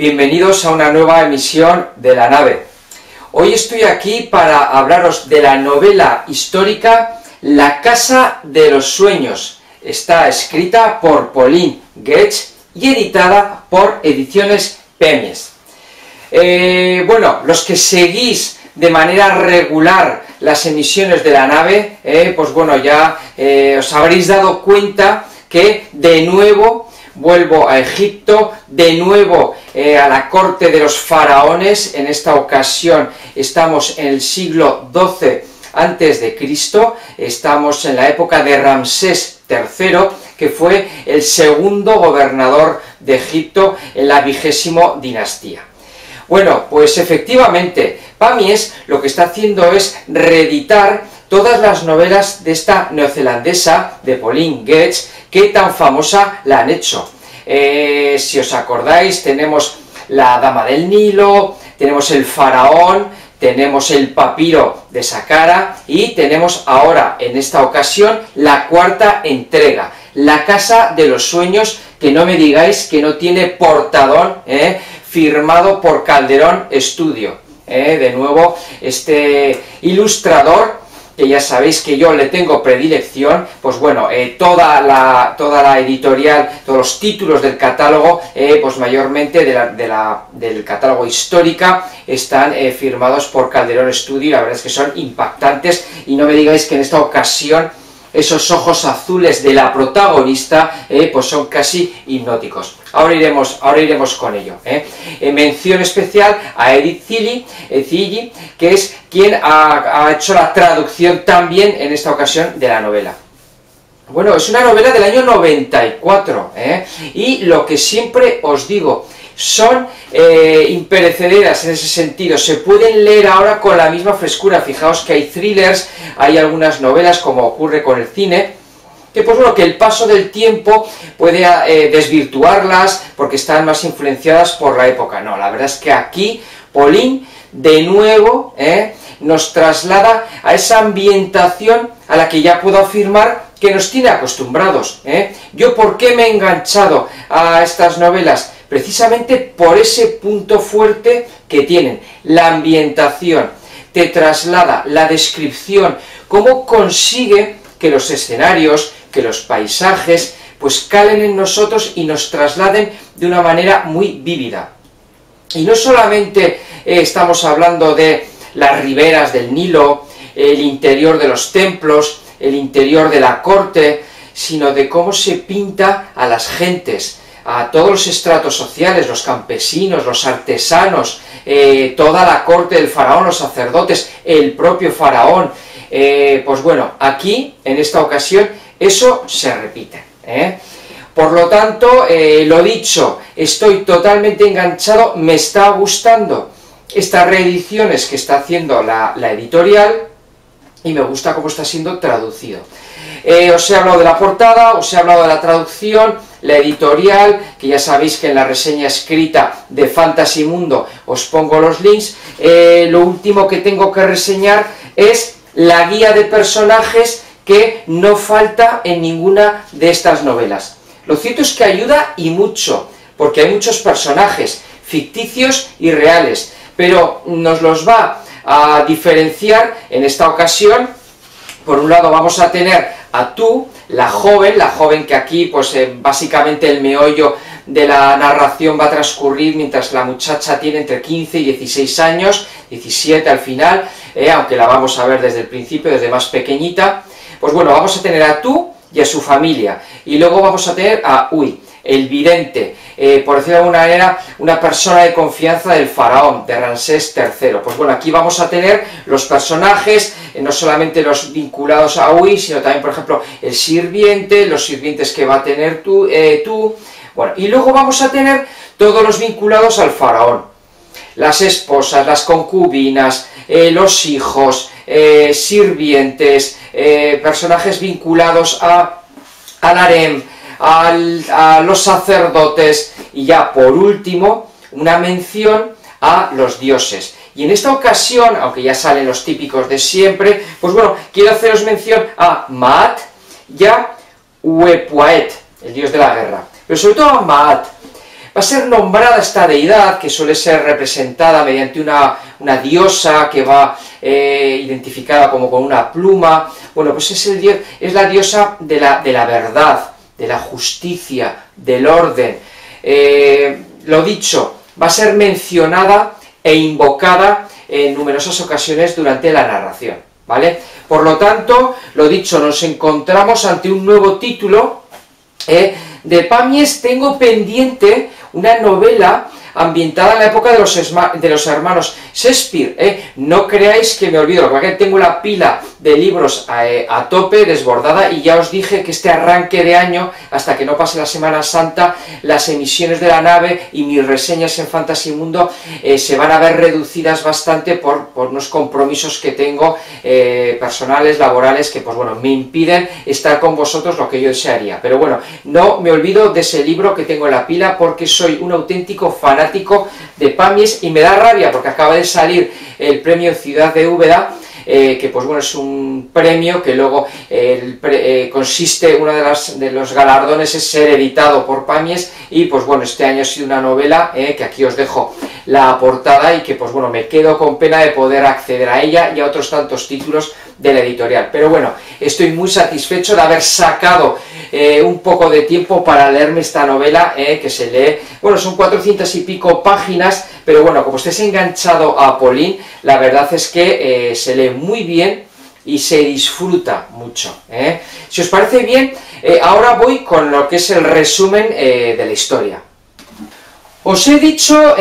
Bienvenidos a una nueva emisión de La Nave. Hoy estoy aquí para hablaros de la novela histórica La Casa de los Sueños. Está escrita por Pauline Goetz y editada por Ediciones Pemies. Bueno, los que seguís de manera regular las emisiones de La Nave, pues bueno, ya os habréis dado cuenta que de nuevo vuelvo a Egipto, de nuevo a la corte de los faraones. En esta ocasión estamos en el siglo XII a.C., estamos en la época de Ramsés III, que fue el segundo gobernador de Egipto en la 20ª dinastía. Bueno, pues efectivamente, Pemies lo que está haciendo es reeditar todas las novelas de esta neozelandesa, de Pauline Goetz, que tan famosa la han hecho. Si os acordáis, tenemos La Dama del Nilo, tenemos El Faraón, tenemos El Papiro de Saqqara y tenemos ahora, en esta ocasión, la cuarta entrega, La Casa de los Sueños, que no me digáis que no tiene portadón, firmado por Calderón Estudio. De nuevo, este ilustrador, que ya sabéis que yo le tengo predilección, pues bueno, toda la editorial, todos los títulos del catálogo, pues mayormente del catálogo histórica, están firmados por Calderón Studio, y la verdad es que son impactantes, y no me digáis que en esta ocasión esos ojos azules de la protagonista, pues son casi hipnóticos. Ahora iremos con ello. Mención especial a Edith Zilli, que es quien ha hecho la traducción también en esta ocasión de la novela. Bueno, es una novela del año 94, y lo que siempre os digo, son imperecederas en ese sentido, se pueden leer ahora con la misma frescura. Fijaos que hay thrillers, hay algunas novelas, como ocurre con el cine, que pues bueno, que el paso del tiempo puede desvirtuarlas porque están más influenciadas por la época. No, la verdad es que aquí Pauline de nuevo nos traslada a esa ambientación a la que ya puedo afirmar que nos tiene acostumbrados. Yo, ¿por qué me he enganchado a estas novelas? Precisamente por ese punto fuerte que tienen, la ambientación, te traslada la descripción, cómo consigue que los escenarios, que los paisajes, pues calen en nosotros y nos trasladen de una manera muy vívida. Y no solamente estamos hablando de las riberas del Nilo, el interior de los templos, el interior de la corte, sino de cómo se pinta a las gentes, a todos los estratos sociales, los campesinos, los artesanos, toda la corte del faraón, los sacerdotes, el propio faraón. Pues bueno, aquí, en esta ocasión, eso se repite. Por lo tanto, lo dicho, estoy totalmente enganchado, me está gustando estas reediciones que está haciendo la editorial, y me gusta cómo está siendo traducido. Os he hablado de la portada, os he hablado de la traducción, la editorial, que ya sabéis que en la reseña escrita de Fantasy Mundo os pongo los links. Lo último que tengo que reseñar es la guía de personajes, que no falta en ninguna de estas novelas. Lo cierto es que ayuda y mucho, porque hay muchos personajes ficticios y reales, pero nos los va a diferenciar en esta ocasión. Por un lado vamos a tener a Tu, la joven que aquí pues básicamente el meollo de la narración va a transcurrir mientras la muchacha tiene entre 15 y 16 años, 17 al final, aunque la vamos a ver desde el principio, desde más pequeñita. Pues bueno, vamos a tener a Tu y a su familia, y luego vamos a tener a Uy, el vidente, por decirlo de alguna manera, una persona de confianza del faraón, de Ramsés III. Pues bueno, aquí vamos a tener los personajes, no solamente los vinculados a Uy, sino también, por ejemplo, el sirviente, los sirvientes que va a tener Tu, bueno, y luego vamos a tener todos los vinculados al faraón, las esposas, las concubinas, los hijos, sirvientes, personajes vinculados al harem, a los sacerdotes, y ya por último una mención a los dioses. Y en esta ocasión, aunque ya salen los típicos de siempre, pues bueno, quiero haceros mención a Maat y a Uepuaet, el dios de la guerra, pero sobre todo a Maat. Va a ser nombrada esta deidad, que suele ser representada mediante una diosa que va identificada como con una pluma. Bueno, pues es la diosa de la verdad, de la justicia, del orden. Lo dicho, va a ser mencionada e invocada en numerosas ocasiones durante la narración, ¿vale? Por lo tanto, lo dicho, nos encontramos ante un nuevo título. De Pàmies tengo pendiente una novela ambientada en la época de los hermanos Shakespeare. No creáis que me olvido, porque tengo la pila de libros a tope, desbordada, y ya os dije que este arranque de año, hasta que no pase la Semana Santa, las emisiones de la nave y mis reseñas en Fantasy Mundo se van a ver reducidas bastante por unos compromisos que tengo personales, laborales, que pues bueno, me impiden estar con vosotros lo que yo desearía. Pero bueno, no me olvido de ese libro que tengo en la pila, porque soy un auténtico fanático de Pàmies, y me da rabia porque acaba de salir el premio Ciudad de Úbeda, que pues bueno, es un premio que luego consiste, uno de los galardones es ser editado por Pàmies, y pues bueno, este año ha sido una novela que aquí os dejo la portada, y que pues bueno, me quedo con pena de poder acceder a ella y a otros tantos títulos de la editorial. Pero bueno, estoy muy satisfecho de haber sacado un poco de tiempo para leerme esta novela, que se lee, bueno, son 400 y pico páginas, pero bueno, como estés enganchado a Pauline, la verdad es que se lee muy bien y se disfruta mucho. Si os parece bien, ahora voy con lo que es el resumen de la historia. Os he dicho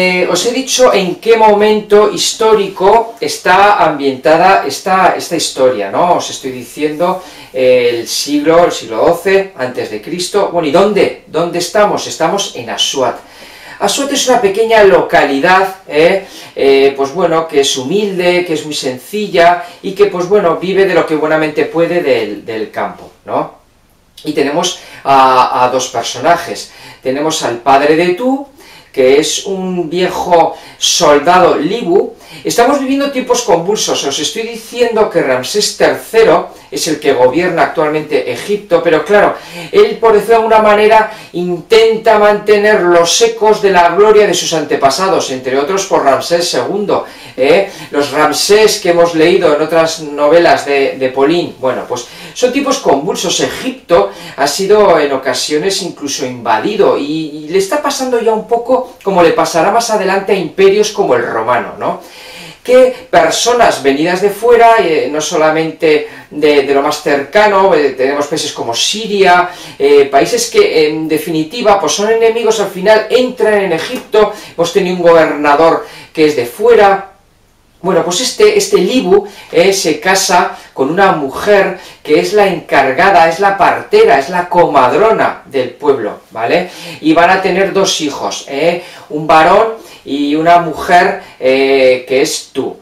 en qué momento histórico está ambientada esta historia, ¿no? Os estoy diciendo el siglo XII antes de Cristo. Bueno, ¿y dónde estamos? Estamos en Assuat. Assuat es una pequeña localidad, pues bueno, que es humilde, que es muy sencilla, y que pues bueno, vive de lo que buenamente puede del campo, ¿no? Y tenemos a dos personajes. Tenemos al padre de Tú, que es un viejo soldado Libu. Estamos viviendo tiempos convulsos. Os estoy diciendo que Ramsés III es el que gobierna actualmente Egipto, pero claro, él, por decirlo de alguna manera, intenta mantener los ecos de la gloria de sus antepasados, entre otros por Ramsés II. Los Ramsés que hemos leído en otras novelas de Pauline, bueno, pues son tiempos convulsos. Egipto ha sido en ocasiones incluso invadido, y le está pasando ya un poco como le pasará más adelante a imperios como el romano, ¿no? Que personas venidas de fuera, no solamente de lo más cercano, tenemos países como Siria, países que en definitiva pues son enemigos, al final entran en Egipto. Hemos tenido un gobernador que es de fuera. Bueno, pues este Libu se casa con una mujer que es la encargada, es la partera, es la comadrona del pueblo, ¿vale? Y van a tener dos hijos, un varón y una mujer que es Tú.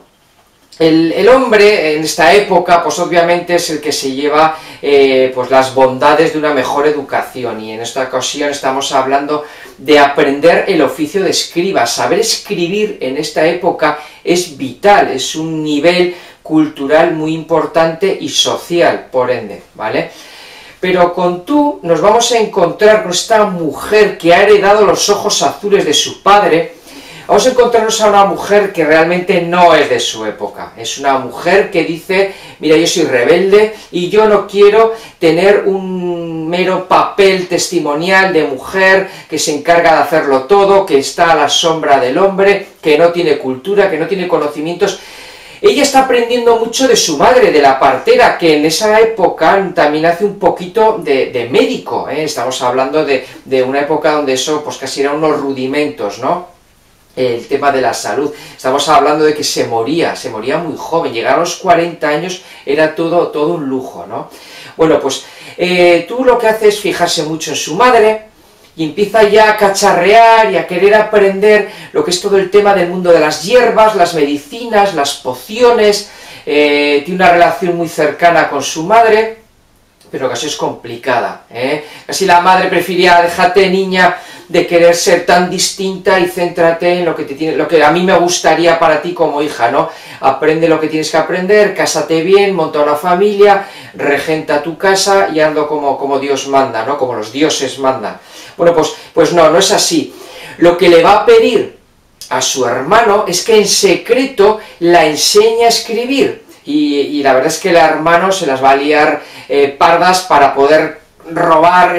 El hombre en esta época, pues obviamente es el que se lleva pues las bondades de una mejor educación, y en esta ocasión estamos hablando de aprender el oficio de escriba. Saber escribir en esta época es vital, es un nivel cultural muy importante y social, por ende, ¿vale? Pero con Tú nos vamos a encontrar con esta mujer que ha heredado los ojos azules de su padre. Vamos a encontrarnos a una mujer que realmente no es de su época. Es una mujer que dice, mira, yo soy rebelde y yo no quiero tener un mero papel testimonial de mujer que se encarga de hacerlo todo, que está a la sombra del hombre, que no tiene cultura, que no tiene conocimientos. Ella está aprendiendo mucho de su madre, de la partera, que en esa época también hace un poquito de médico, ¿eh? Estamos hablando de una época donde eso pues casi eran unos rudimentos, ¿no? El tema de la salud. Estamos hablando de que se moría muy joven, llegar a los 40 años era todo un lujo, ¿no? Bueno, pues Tú lo que hace es fijarse mucho en su madre, y empieza ya a cacharrear y a querer aprender lo que es todo el tema del mundo de las hierbas, las medicinas, las pociones. Tiene una relación muy cercana con su madre, pero casi es complicada, ¿eh? Casi la madre prefería, déjate niña de querer ser tan distinta y céntrate en lo que a mí me gustaría para ti como hija, ¿no? Aprende lo que tienes que aprender, cásate bien, monta una familia, regenta tu casa y hazlo como Dios manda, ¿no? Como los dioses mandan. Bueno, pues no es así. Lo que le va a pedir a su hermano es que en secreto la enseñe a escribir, y la verdad es que el hermano se las va a liar pardas para poder robar,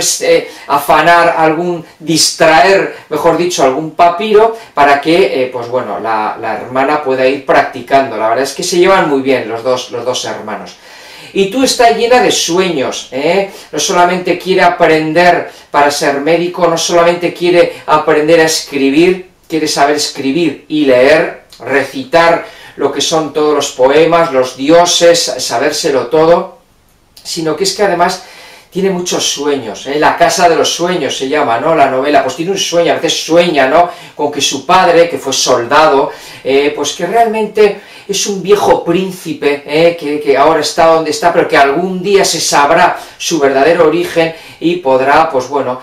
afanar distraer, mejor dicho, algún papiro para que, pues bueno, la hermana pueda ir practicando. La verdad es que se llevan muy bien los dos hermanos. Y tú estás llena de sueños, ¿eh? No solamente quiere aprender para ser médico, no solamente quiere aprender a escribir, quiere saber escribir y leer, recitar lo que son todos los poemas, los dioses, sabérselo todo, sino que es que además tiene muchos sueños, ¿eh? La casa de los sueños se llama, ¿no? La novela, pues tiene un sueño, a veces sueña, ¿no? Con que su padre, que fue soldado, pues que realmente es un viejo príncipe, que ahora está donde está, pero que algún día se sabrá su verdadero origen y podrá, pues bueno,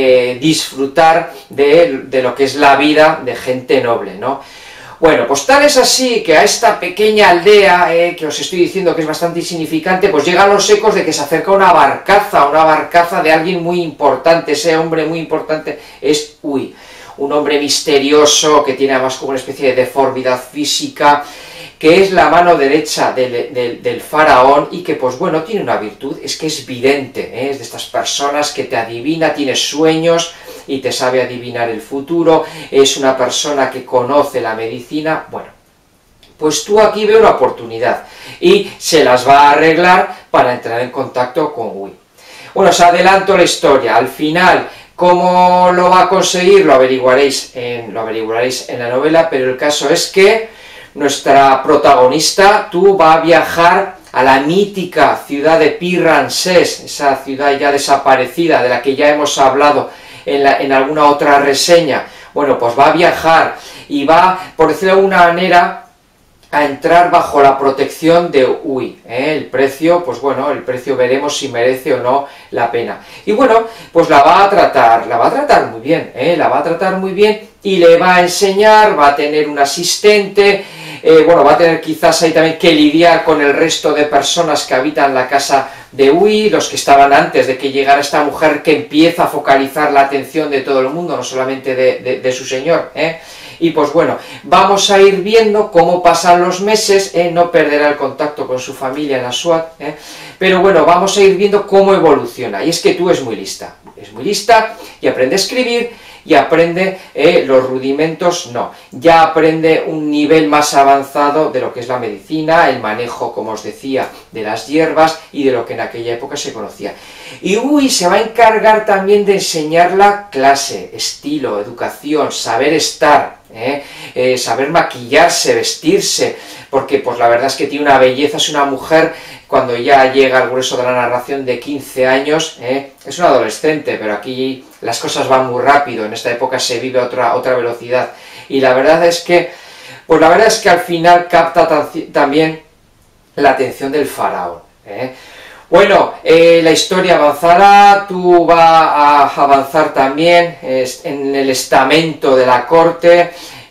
disfrutar de lo que es la vida de gente noble, ¿no? Bueno, pues tal es así que a esta pequeña aldea, que os estoy diciendo que es bastante insignificante, pues llegan los ecos de que se acerca una barcaza de alguien muy importante. Ese hombre muy importante es Ui, un hombre misterioso que tiene además como una especie de deformidad física, que es la mano derecha del faraón y que, pues bueno, tiene una virtud, es que es vidente, es de estas personas que te adivina, tiene sueños y te sabe adivinar el futuro, es una persona que conoce la medicina. Bueno, pues tú aquí ves una oportunidad y se las va a arreglar para entrar en contacto con Ui. Bueno, os adelanto la historia, al final, ¿cómo lo va a conseguir? Lo averiguaréis en la novela, pero el caso es que nuestra protagonista, tú, va a viajar a la mítica ciudad de Pi-Ramsés, esa ciudad ya desaparecida, de la que ya hemos hablado en alguna otra reseña. Bueno, pues va a viajar y va, por decirlo de alguna manera, a entrar bajo la protección de Ui, El precio, pues bueno, el precio veremos si merece o no la pena. Y bueno, pues la va a tratar muy bien, la va a tratar muy bien y le va a enseñar, va a tener un asistente, bueno, va a tener quizás ahí también que lidiar con el resto de personas que habitan la casa de Ui, los que estaban antes de que llegara esta mujer que empieza a focalizar la atención de todo el mundo, no solamente de su señor, Y pues bueno, vamos a ir viendo cómo pasan los meses, no perderá el contacto con su familia en Aswad, pero bueno, vamos a ir viendo cómo evoluciona. Y es que tú es muy lista y aprende a escribir, y aprende los rudimentos, no, ya aprende un nivel más avanzado de lo que es la medicina, el manejo, como os decía, de las hierbas y de lo que en aquella época se conocía. Y Ui se va a encargar también de enseñarla clase, estilo, educación, saber estar, saber maquillarse, vestirse, porque pues la verdad es que tiene una belleza, es una mujer, cuando ya llega al grueso de la narración, de 15 años, es una adolescente, pero aquí las cosas van muy rápido, en esta época se vive otra velocidad, y la verdad es que, pues la verdad es que al final capta también la atención del faraón, Bueno, la historia avanzará, tú vas a avanzar también en el estamento de la corte,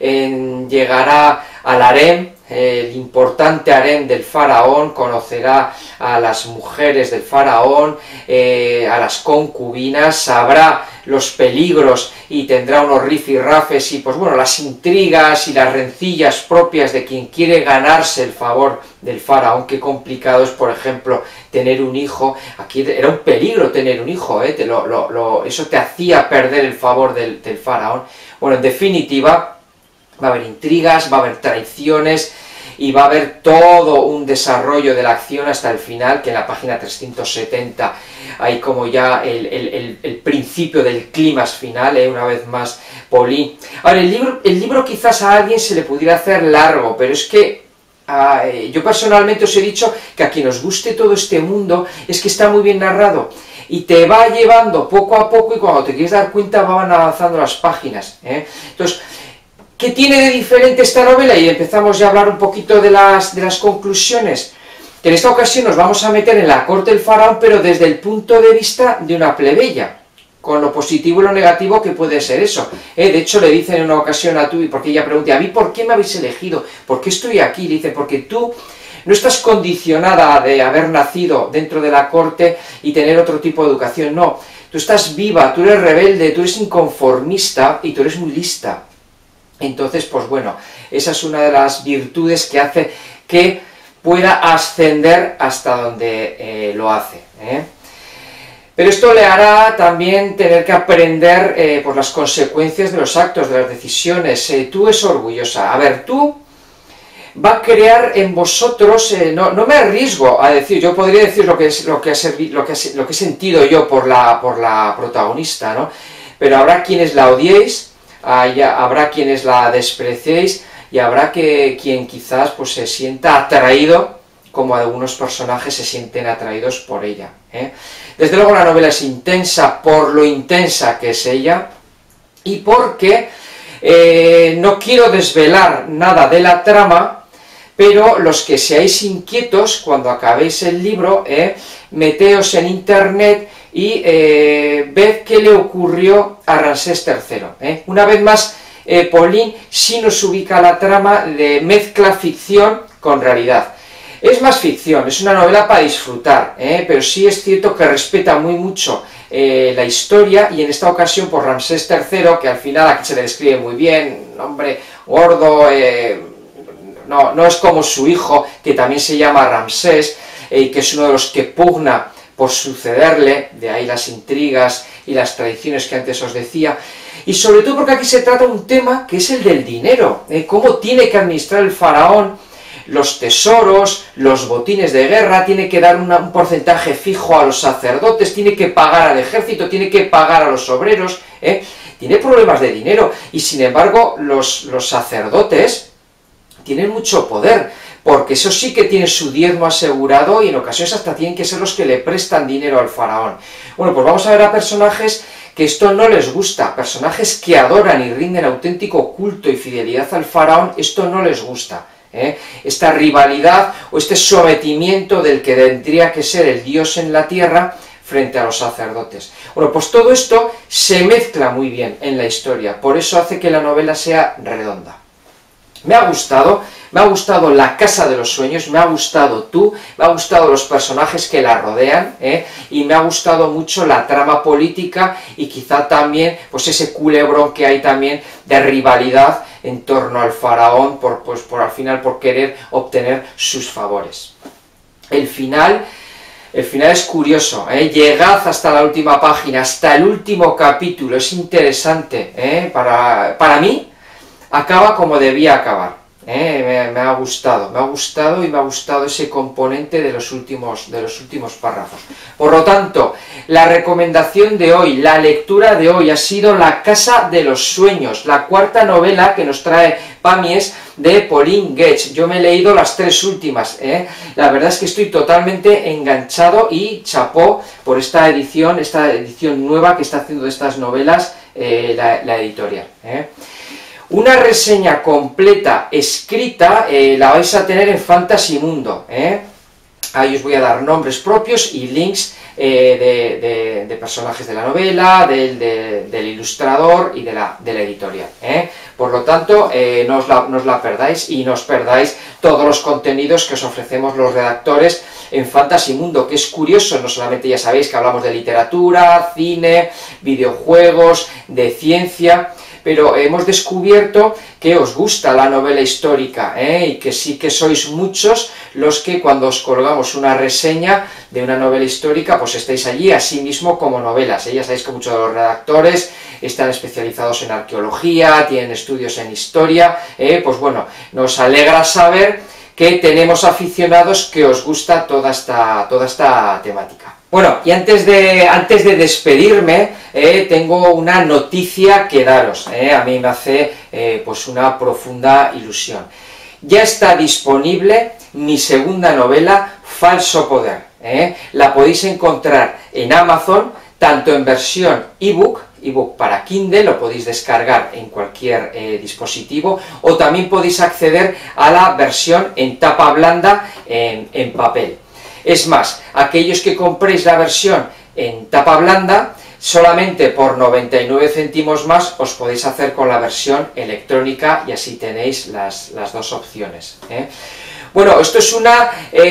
llegará al harem, el importante harem del faraón, conocerá a las mujeres del faraón, a las concubinas, sabrá los peligros y tendrá unos rifirrafes y pues bueno, las intrigas y las rencillas propias de quien quiere ganarse el favor del faraón. Qué complicado es, por ejemplo, tener un hijo. Aquí era un peligro tener un hijo, eso te hacía perder el favor del faraón. Bueno, en definitiva, va a haber intrigas, va a haber traiciones y va a haber todo un desarrollo de la acción hasta el final, que en la página 370 hay como ya el principio del clímax final, una vez más, Paulín. Ahora, el libro quizás a alguien se le pudiera hacer largo, pero es que yo personalmente os he dicho que a quien os guste todo este mundo, es que está muy bien narrado, y te va llevando poco a poco, y cuando te quieres dar cuenta van avanzando las páginas, Entonces, ¿qué tiene de diferente esta novela? Y empezamos ya a hablar un poquito de las conclusiones. que en esta ocasión nos vamos a meter en la corte del faraón, pero desde el punto de vista de una plebeya, con lo positivo y lo negativo que puede ser eso. De hecho, le dicen en una ocasión a Tubi, porque ella pregunta, a mí, ¿por qué me habéis elegido? ¿Por qué estoy aquí? Le dice, porque tú no estás condicionada de haber nacido dentro de la corte y tener otro tipo de educación, no. Tú estás viva, tú eres rebelde, tú eres inconformista y tú eres muy lista. Entonces, pues bueno, esa es una de las virtudes que hace que pueda ascender hasta donde lo hace. Pero esto le hará también tener que aprender por las consecuencias de los actos, de las decisiones. Tú es orgullosa. A ver, tú va a crear en vosotros, no me arriesgo a decir, yo podría decir lo que he sentido yo por la protagonista, ¿no? Pero habrá quienes la odiéis, habrá quienes la despreciéis, y habrá quien quizás pues se sienta atraído, como algunos personajes se sienten atraídos por ella. Desde luego la novela es intensa por lo intensa que es ella, y porque no quiero desvelar nada de la trama, pero los que seáis inquietos, cuando acabéis el libro, meteos en internet y ved qué le ocurrió a Ramsés III. Una vez más, Pauline sí nos ubica la trama de mezcla ficción con realidad. Es más ficción, es una novela para disfrutar, pero sí es cierto que respeta muy mucho la historia, y en esta ocasión por Ramsés III, que al final aquí se le describe muy bien, un hombre gordo, no es como su hijo, que también se llama Ramsés, y que es uno de los que pugna por sucederle, de ahí las intrigas y las tradiciones que antes os decía, y sobre todo porque aquí se trata un tema que es el del dinero, cómo tiene que administrar el faraón los tesoros, los botines de guerra, tiene que dar un porcentaje fijo a los sacerdotes, tiene que pagar al ejército, tiene que pagar a los obreros, tiene problemas de dinero, y sin embargo los sacerdotes tienen mucho poder, porque eso sí que tiene su diezmo asegurado, y en ocasiones hasta tienen que ser los que le prestan dinero al faraón. Bueno, pues vamos a ver a personajes que esto no les gusta, personajes que adoran y rinden auténtico culto y fidelidad al faraón, esto no les gusta. Esta rivalidad o este sometimiento del que tendría que ser el dios en la tierra frente a los sacerdotes. Bueno, pues todo esto se mezcla muy bien en la historia, por eso hace que la novela sea redonda. Me ha gustado La casa de los sueños, me ha gustado tú, me ha gustado los personajes que la rodean, y me ha gustado mucho la trama política, y quizá también pues ese culebrón que hay también de rivalidad en torno al faraón, al final por querer obtener sus favores. El final es curioso, llegad hasta la última página, hasta el último capítulo, es interesante, para mí acaba como debía acabar. Me ha gustado y me ha gustado ese componente de los últimos párrafos. Por lo tanto, la recomendación de hoy, la lectura de hoy ha sido La casa de los sueños, la cuarta novela que nos trae Pamies de Pauline Getz. Yo me he leído las tres últimas, la verdad es que estoy totalmente enganchado, y chapó por esta edición nueva que está haciendo de estas novelas la editorial. Una reseña completa escrita la vais a tener en Fantasy Mundo. Ahí os voy a dar nombres propios y links de personajes de la novela, del ilustrador y de la editorial. Por lo tanto, no os la perdáis, y no os perdáis todos los contenidos que os ofrecemos los redactores en Fantasy Mundo, que es curioso, no solamente ya sabéis que hablamos de literatura, cine, videojuegos, de ciencia, pero hemos descubierto que os gusta la novela histórica, y que sí que sois muchos los que cuando os colgamos una reseña de una novela histórica, pues estáis allí, así mismo como novelas. Ya sabéis que muchos de los redactores están especializados en arqueología, tienen estudios en historia, pues bueno, nos alegra saber que tenemos aficionados que os gusta toda esta temática. Bueno, y antes de despedirme, tengo una noticia que daros, a mí me hace pues una profunda ilusión. Ya está disponible mi segunda novela, Falso Poder. La podéis encontrar en Amazon, tanto en versión ebook, ebook para Kindle, lo podéis descargar en cualquier dispositivo, o también podéis acceder a la versión en tapa blanda en papel. Es más, aquellos que compréis la versión en tapa blanda, solamente por 99 céntimos más os podéis hacer con la versión electrónica y así tenéis las dos opciones. Bueno, esto es una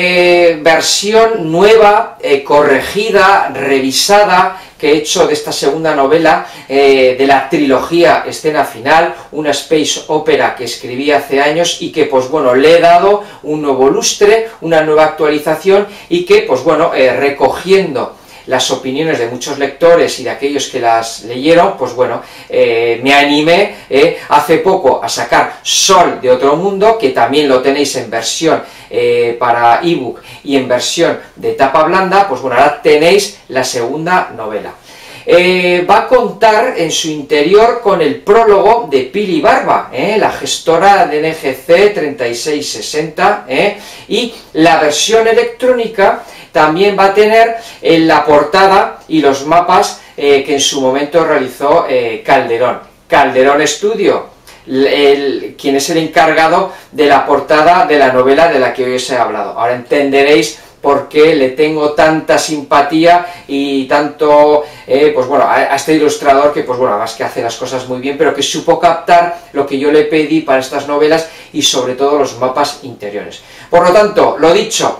versión nueva, corregida, revisada, que he hecho de esta segunda novela de la trilogía Escena Final, una space opera que escribí hace años y que, pues bueno, le he dado un nuevo lustre, una nueva actualización y que, pues bueno, recogiendo las opiniones de muchos lectores y de aquellos que las leyeron, pues bueno, me animé hace poco a sacar Sol de otro mundo, que también lo tenéis en versión para ebook y en versión de tapa blanda. Pues bueno, ahora tenéis la segunda novela. Va a contar en su interior con el prólogo de Pili Barba, la gestora de NGC 3660, y la versión electrónica también va a tener la portada y los mapas que en su momento realizó Calderón. Calderón Studio, quien es el encargado de la portada de la novela de la que hoy os he hablado. Ahora entenderéis por qué le tengo tanta simpatía y tanto, pues bueno, a este ilustrador que, pues bueno, además que hace las cosas muy bien, pero que supo captar lo que yo le pedí para estas novelas y sobre todo los mapas interiores. Por lo tanto, lo dicho,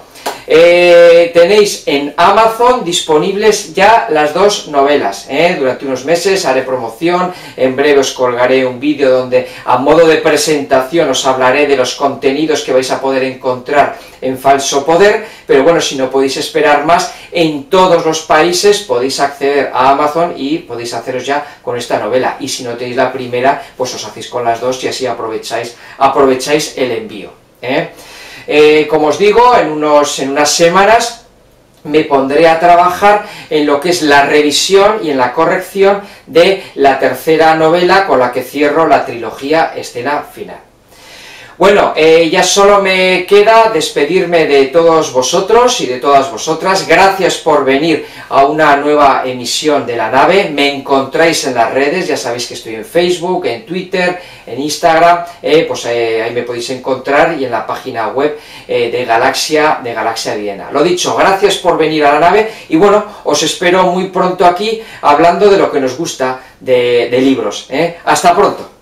tenéis en Amazon disponibles ya las dos novelas. Durante unos meses haré promoción, en breve os colgaré un vídeo donde a modo de presentación os hablaré de los contenidos que vais a poder encontrar en Falso Poder, pero bueno, si no podéis esperar más, en todos los países podéis acceder a Amazon y podéis haceros ya con esta novela, y si no tenéis la primera, pues os hacéis con las dos y así aprovecháis el envío. Como os digo, en unas semanas me pondré a trabajar en lo que es la revisión y en la corrección de la tercera novela con la que cierro la trilogía Escena Final. Bueno, ya solo me queda despedirme de todos vosotros y de todas vosotras. Gracias por venir a una nueva emisión de La Nave. Me encontráis en las redes, ya sabéis que estoy en Facebook, en Twitter, en Instagram, pues ahí me podéis encontrar, y en la página web de Galaxia Viena. Lo dicho, gracias por venir a La Nave y bueno, os espero muy pronto aquí hablando de lo que nos gusta de libros. Hasta pronto.